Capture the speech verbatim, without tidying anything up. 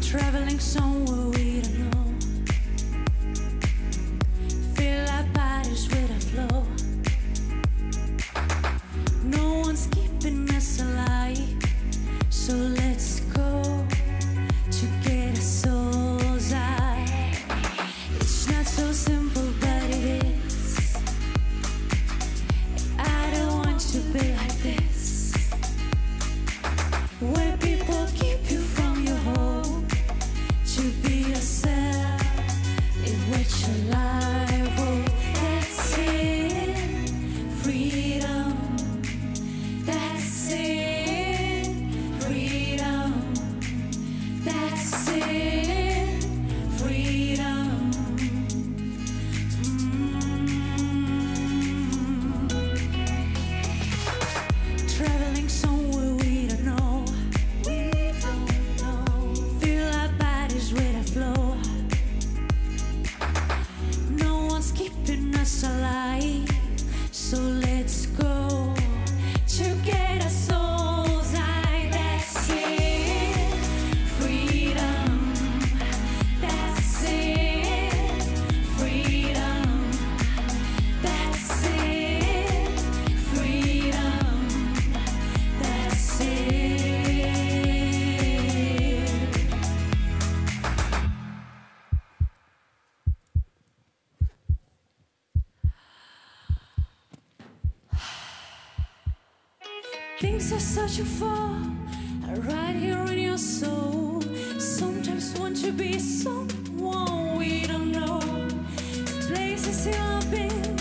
Traveling somewhere we don't know. Feel like bodies with a flow. No one's keeping us alive, so let's go to get our souls out. It's not so simple, but it is. I don't want to be like this, where people keep you from your home to be yourself in which your life. Oh, that's it, freedom. That's it, freedom. That's it, freedom. Mm. Traveling somewhere we don't know. We don't know. Feel our bodies with a flow. No one's keeping us alive, so let's go to get our souls out. That's it, freedom. That's it, freedom. That's it, freedom. That's it. Things you're searching for are right here in your soul. Sometimes want to be someone we don't know. Places you've been